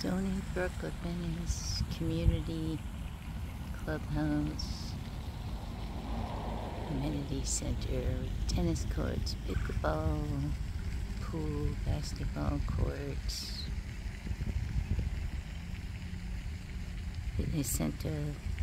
Stoneybrook of Venice Community Clubhouse, Amenity Center, tennis courts, pickleball, pool, basketball courts, fitness center,